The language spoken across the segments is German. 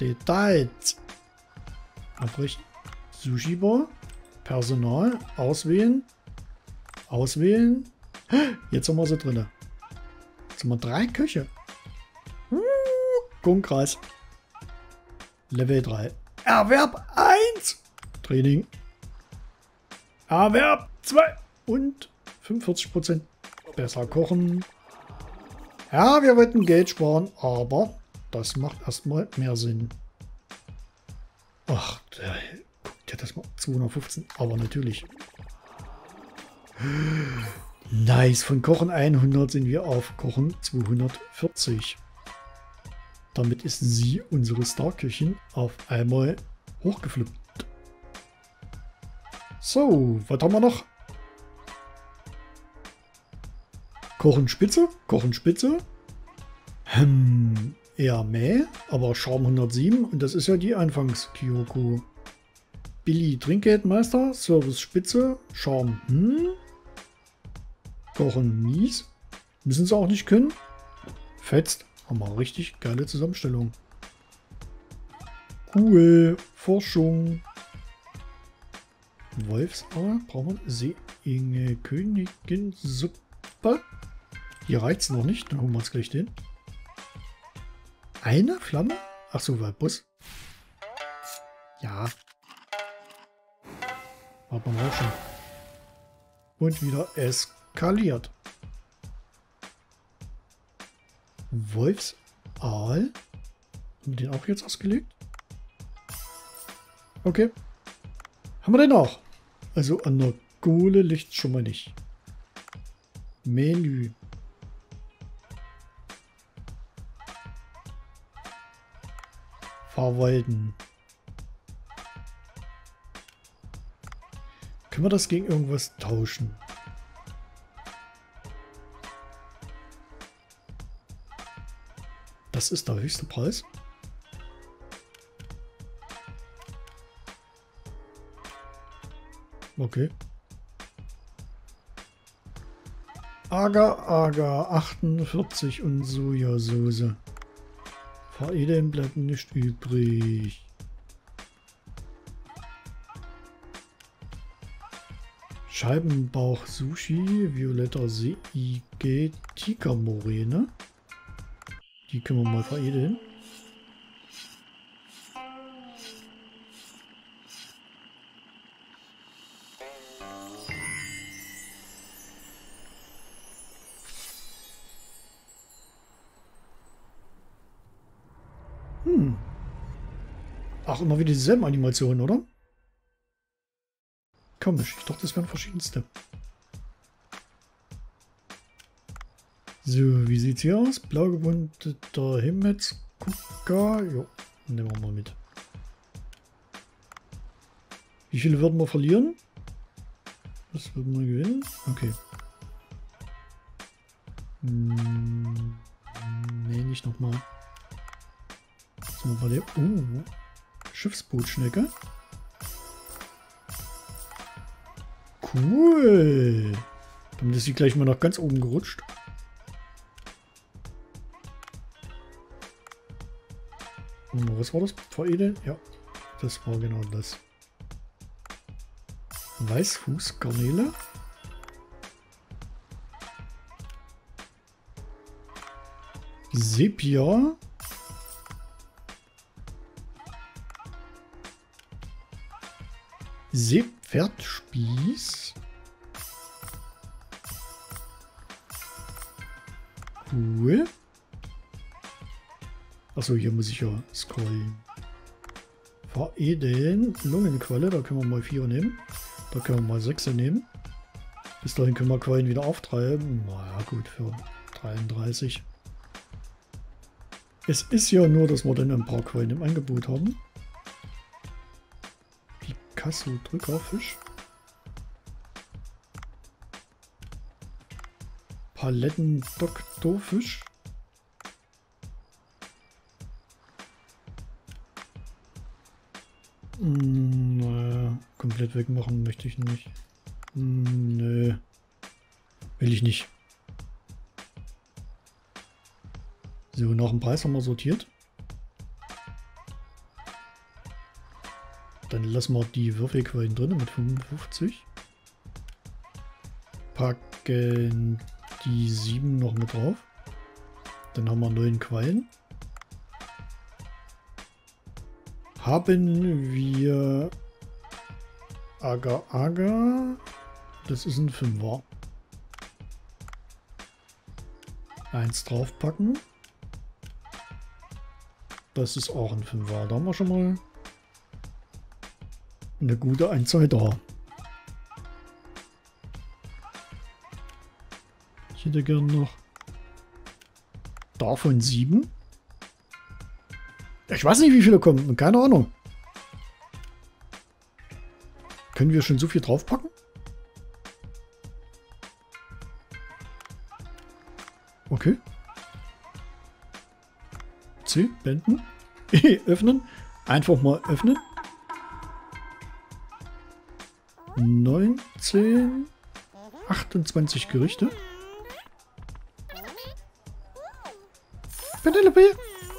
Details. Abbrechen. Sushi Bar. Personal. Auswählen. Auswählen. Jetzt haben wir sie drin. Jetzt haben wir 3 Köche. Grundkreis. Level 3. Erwerb 1. Training. Erwerb 2. Und 45% besser kochen. Ja, wir wollten Geld sparen, aber das macht erstmal mehr Sinn. Ach, guck dir das mal. 215, aber natürlich. Nice, von Kochen 100 sind wir auf Kochen 240. Damit ist sie, unsere Star-Köchin, auf einmal hochgeflippt. So, was haben wir noch? Kochen Spitze, Kochen Spitze. Eher mäh, aber Charme 107 und das ist ja die Anfangs-Kyoko. Billy Trinkgeldmeister, Service Spitze, Charme Kochen mies. Müssen sie auch nicht können. Fetzt. Haben wir richtig geile Zusammenstellung. Cool. Forschung. Wolfsauer. Brauchen wir Seeinge Königin Suppe. Hier reicht es noch nicht. Dann holen wir uns gleich den. Eine Flamme? Achso, weil Bus. Ja. Hat man auch schon. Und wieder eskaliert. Wolfsaal. Haben wir den auch jetzt ausgelegt? Okay. Haben wir den auch? Also an der Kohle liegt schon mal nicht. Menü. Verwalten. Können wir das gegen irgendwas tauschen? Das ist der höchste Preis. Okay. Agar 48 und Sojasauce. Veredeln bleibt nicht übrig. Scheibenbauch Sushi, violetter Seige, Tigermoräne. Die können wir mal veredeln. Ach, immer wieder dieselben Animationen, oder? Komisch, ich dachte, das wären verschiedenste. So, wie sieht's hier aus? Blau gebundeter Himmelsgucker. Jo, nehmen wir mal mit. Wie viele würden wir verlieren? Was würden wir gewinnen? Okay. Nee, nicht nochmal. So, bei der Schiffsbootschnecke. Cool. Dann ist sie gleich mal nach ganz oben gerutscht. Was war das? Veredeln? Ja, das war genau das. Weißfußgarnele. Sepia. Seepferdspieß. Cool. Achso, hier muss ich ja scrollen. Veredeln. Lungenqualle, da können wir mal 4 nehmen. Da können wir mal 6 nehmen. Bis dahin können wir Quallen wieder auftreiben. Naja, gut, für 33. Es ist ja nur, dass wir dann ein paar Quallen im Angebot haben. Picasso Drückerfisch. Paletten Doktorfisch. Naja, komplett wegmachen möchte ich nicht. Nö. Will ich nicht. So, nach dem Preis haben wir sortiert. Dann lassen wir die Würfelquallen drin mit 55. Packen die 7 noch mit drauf. Dann haben wir 9 Quallen. Haben wir Agar Agar. Das ist ein 5er. 1 draufpacken. Das ist auch ein 5er. Da haben wir schon mal eine gute Anzahl da. Ich hätte gern noch davon 7. Ich weiß nicht, wie viele kommen. Keine Ahnung. Können wir schon so viel draufpacken? Okay. C, beenden. Öffnen. Einfach mal öffnen. 19, 28 Gerichte. Penelope.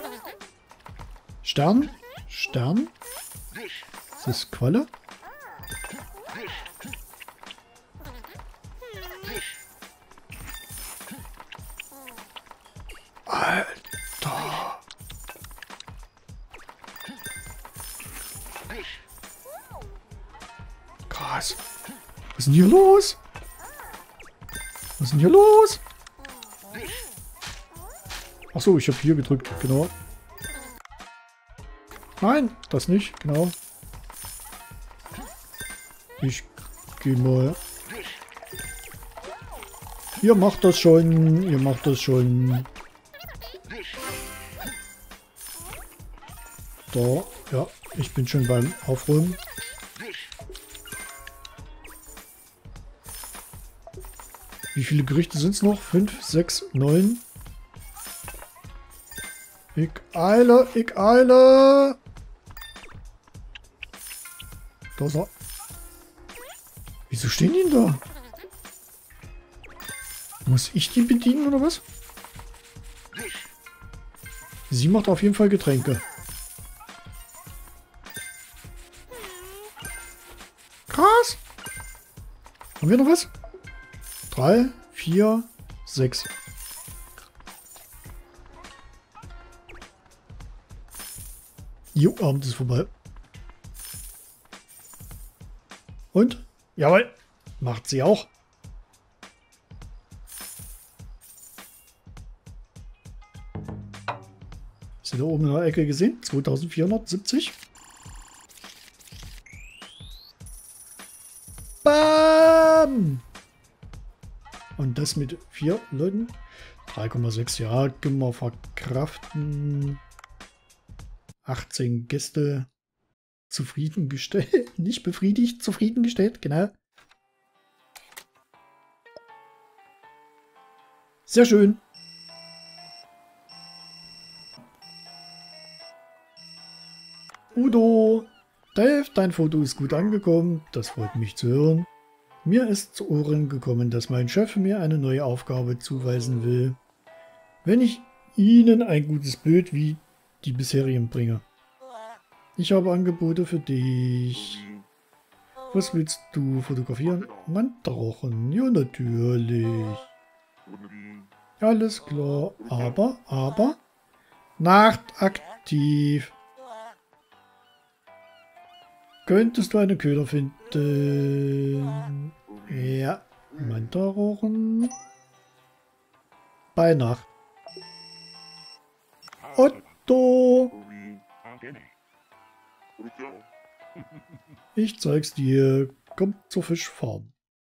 Stern. Stern. Das ist Qualle. Alter. Krass. Was ist denn hier los? Was ist denn hier los? Achso, ich habe hier gedrückt, genau. Nein, das nicht, genau. Ich gehe mal. Ihr macht das schon, ihr macht das schon. Da, ja, ich bin schon beim Aufräumen. Wie viele Gerichte sind es noch? 5, 6, 9. Ich eile, ich eile. Da ist er. Wieso stehen die denn da? Muss ich die bedienen oder was? Sie macht auf jeden Fall Getränke. Krass. Haben wir noch was? 3, 4, 6. Jo, Abend ist vorbei. Und? Jawohl. Macht sie auch. Ist sie da oben in der Ecke gesehen? 2470. Bam! Und das mit 4 Leuten. 3,6, ja, können wir verkraften. 18 Gäste zufriedengestellt. Nicht befriedigt, zufriedengestellt, genau. Sehr schön. Udo, Dave, dein Foto ist gut angekommen. Das freut mich zu hören. Mir ist zu Ohren gekommen, dass mein Chef mir eine neue Aufgabe zuweisen will, wenn ich Ihnen ein gutes Bild wie die bisherigen bringe. Ich habe Angebote für dich. Was willst du fotografieren? Mantarochen, ja natürlich. Alles klar, aber, nachtaktiv. Könntest du einen Köder finden? Ja, Mantarochen. Bei Nacht. Otto. Ich zeig's dir. Kommt zur Fischfarm.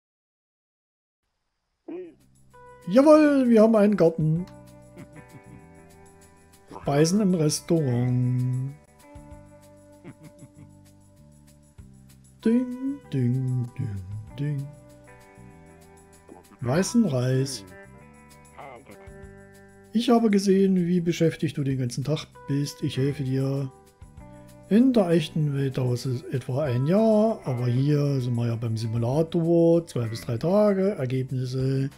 Jawohl, wir haben einen Garten. Speisen im Restaurant. Ding, ding, ding, ding. Weißen Reis. Ich habe gesehen, wie beschäftigt du den ganzen Tag bist. Ich helfe dir. In der echten Welt dauert es etwa ein Jahr, aber hier sind wir ja beim Simulator. 2 bis 3 Tage. Ergebnisse.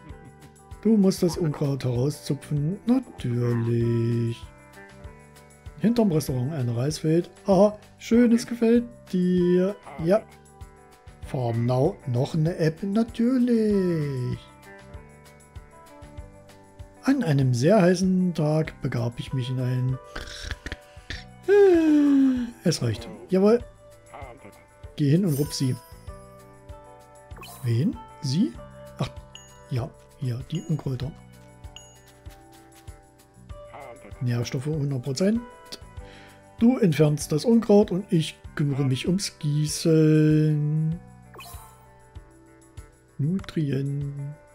Du musst das Unkraut herauszupfen. Natürlich. Hinterm Restaurant ein Reisfeld. Haha, schönes gefällt dir. Ja. Farm Now, noch eine App, natürlich. An einem sehr heißen Tag begab ich mich in ein... Es reicht. Jawohl. Geh hin und rupp sie. Wen? Sie? Ach, ja, hier, die Unkräuter. Nährstoffe 100%. Du entfernst das Unkraut und ich kümmere mich ums Gießen. Nutrient.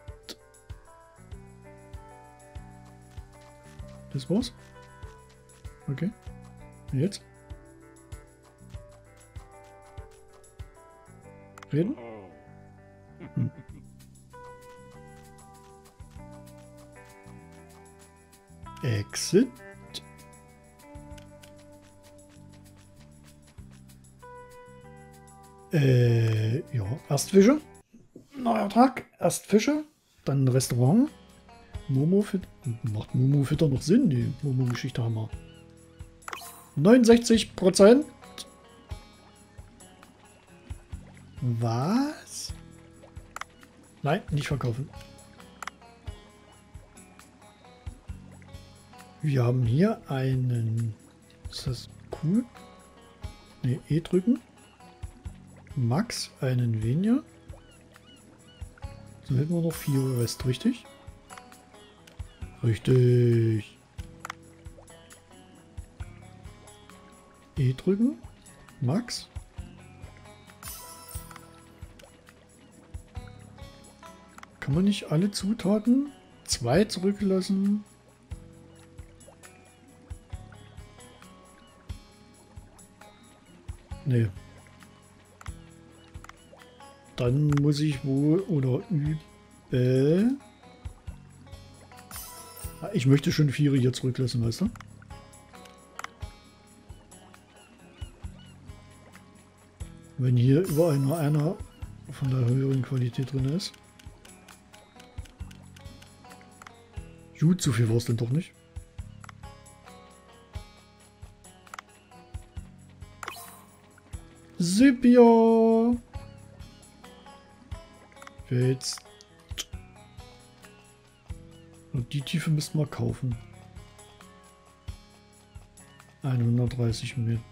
Das war's? Okay. Und jetzt? Reden? Hm. Exit. Ja, erst Fische. Neuer Tag. Erst Fische, dann Restaurant. Momo-Fitter. Macht Momo-Fitter noch Sinn? Die Momo-Geschichte haben wir. 69%. Was? Nein, nicht verkaufen. Wir haben hier einen... Ist das cool? Ne, E drücken. Max, einen weniger. So hätten wir noch 4 Rest, richtig? Richtig. E drücken. Max. Kann man nicht alle Zutaten? 2 zurücklassen. Nee. Dann muss ich wohl oder üben. Ich möchte schon 4 hier zurücklassen, weißt du? Wenn hier überall nur einer von der höheren Qualität drin ist. Gut, so viel war es denn doch nicht. Sepia. Jetzt. Und die Tiefe müssten wir kaufen. 130 Meter.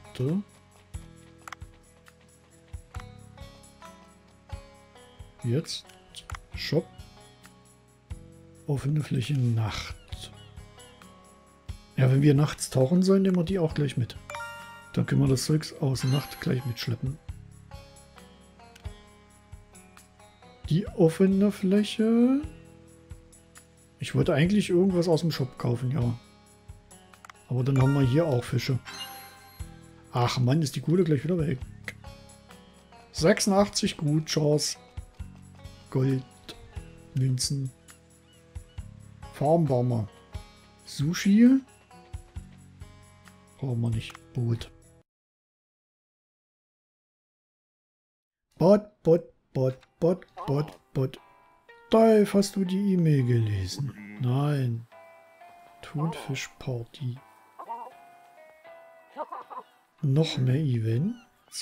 Jetzt. Shop. Offene Fläche Nacht. Ja, wenn wir nachts tauchen sollen, nehmen wir die auch gleich mit. Dann können wir das Zeugs aus Nacht gleich mitschleppen. Die offene Fläche. Ich wollte eigentlich irgendwas aus dem Shop kaufen, ja. Aber dann haben wir hier auch Fische. Ach Mann, ist die Kohle gleich wieder weg. 86 gut, Chance. Gold. Münzen. Farmbarmer. Sushi. Brauchen wir nicht. Boot. Bot. Dave, hast du die E-Mail gelesen? Nein. Thunfischparty. Noch mehr Events.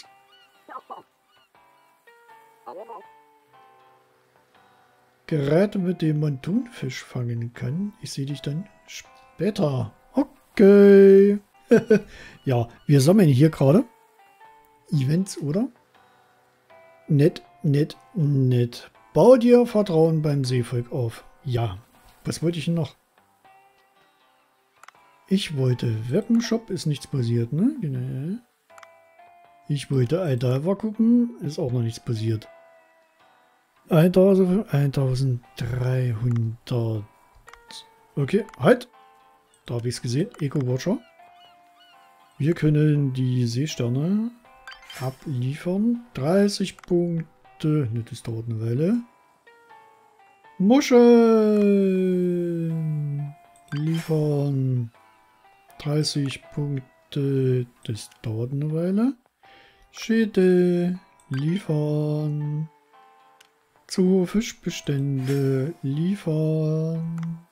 Geräte, mit dem man Thunfisch fangen kann. Ich sehe dich dann später. Okay. Ja, wir sammeln hier gerade Events, oder? Nett. Bau dir Vertrauen beim Seevolk auf. Ja. Was wollte ich denn noch? Ich wollte Webshop, ist nichts passiert, ne? Genau. Ich wollte Aldava gucken, ist auch noch nichts passiert. 1300. Okay, halt. Da habe ich es gesehen. Eco-Watcher. Wir können die Seesterne abliefern. 30 Punkte. Ne, das dauert eine Weile. Muscheln. Liefern. 30 Punkte. Das dauert eine Weile. Schädel. Liefern. Zu Fischbestände. Liefern.